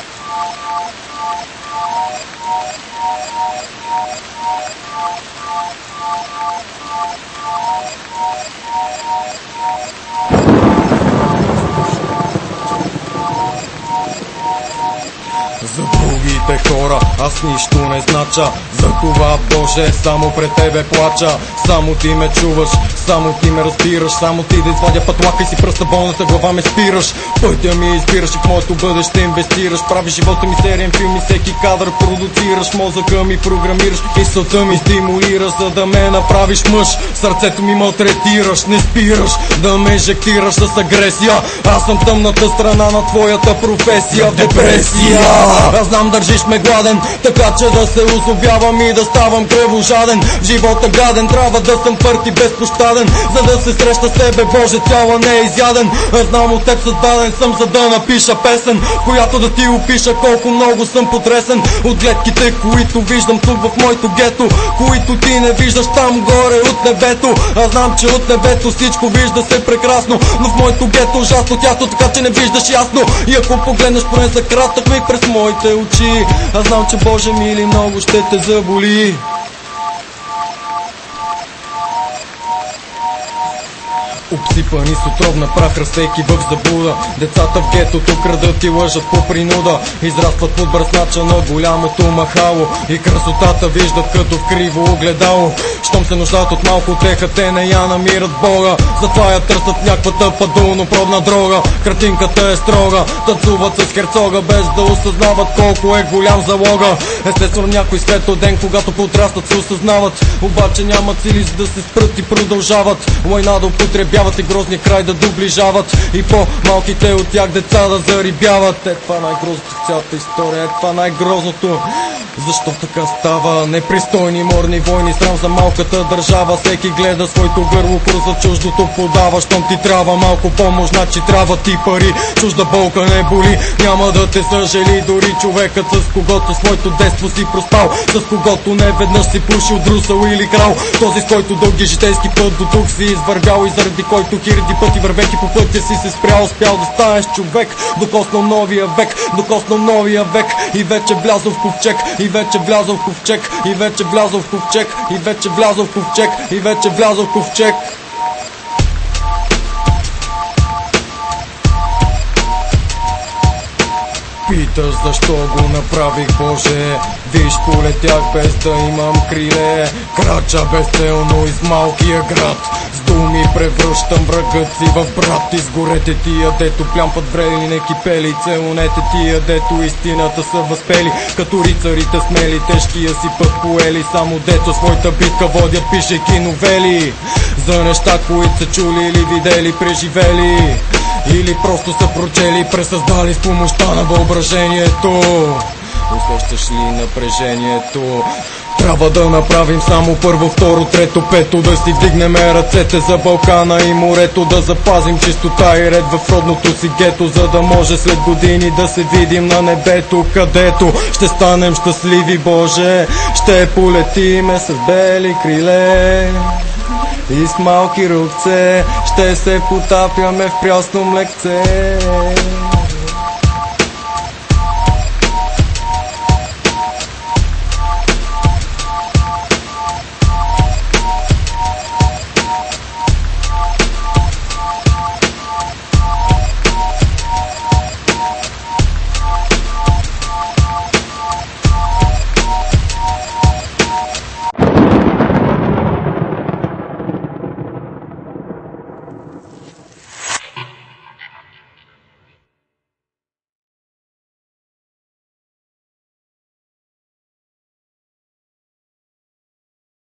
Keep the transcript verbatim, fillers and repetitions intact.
За другите хора аз нищо не знача, затова Боже само пред Тебе плача. Само Ти ме чуваш, само Ти ме разбираш, само Ти да извадя пътлака и си пръста болната глава ме спираш. Пътя ми избираш и в моето бъдеще инвестираш. Правиш живота ми сериен филм и всеки кадър продуцираш. Мозъка ми програмираш, мисълта ми стимулираш, за да ме направиш мъж. Сърцето ми малтретираш, не спираш да ме инжектираш с агресия. Аз съм тъмната страна на твоята професия, депресия. Аз знам държиш ме гладен, така че да се озлобявам и да ставам кръвожаден. В живота гаден, трябва да съм твърд и безпощаден, за да се среща с Тебе, Боже, цяла не е изяден. Аз знам от Теб създаден съм, за да напиша песен, която да Ти опиша колко много съм потресен от гледките, които виждам тук в моето гето, които Ти не виждаш там горе от небето. Аз знам, че от небето всичко вижда се прекрасно, но в моето гето ужасно тясно, така че не виждаш ясно. И ако погледнеш поне за кратък миг през моите очи, аз знам, че Боже мили много ще те заболи. Обсипани с отровна прах, разсейки в заблуда. Децата в гетото крадат и лъжат по принуда. Израстват под бръснача на голямото махало и красотата виждат като в криво огледало. Щом се нуждаят от малко теха, те не я намират Бога, затова я търсят някаква тъпа дулнопробна дрога. Картинката е строга, танцуват с херцога, без да осъзнават колко е голям залога. Естествено някой светъл ден, когато подрастват, се осъзнават, обаче нямат сили за да се спрат и продължават война да употребяват и грозния край да доближават, и по-малките от тях деца да зарибяват. Е, това най-грозното в цялата история, е, това най-грозното. Защо така става? Непристойни морни войни, срам за малката държава. Всеки гледа своето гърло, за чуждото подава. Щом ти трябва малко помощ, значи трябва ти пари. Чужда болка не боли, няма да те съжали дори човекът, с когото своето детство си проспал, с когото не веднъж си пушил, друсал или крал. Този, с който дълги житейски път до тук си извървял и заради който хиляди пъти вървейки по пътя си се спрял. Успял да станеш човек, докоснал новия век, докоснал новия век и вече влязъл в ковчег, и вече влязъл в ковчег, и вече влязъл в ковчег, и вече влязъл в ковчег, и вече влязъл в ковчег. Питаш защо го направих, Боже? Виж, полетях без да имам криле, крача безцелно из малкия град. С думи превръщам врагът си в брат. Изгорете тия, дето плямпат врели, не кипели. Целунете тия, дето истината са възпели. Като рицарите смели, тежкия си път поели. Само дето своята битка водят, пишейки новели за неща, които са чули или видели, преживели, или просто са прочели, пресъздали с помощта на въображението. Усещаш ли напрежението? Трябва да направим само първо, второ, трето, пето. Да си вдигнем ръцете за Балкана и морето. Да запазим чистота и ред в родното си гето, за да може след години да се видим на небето, където ще станем щастливи, Боже. Ще полетиме с бели криле и с малки ръце ще се потапяме в прясно млекце.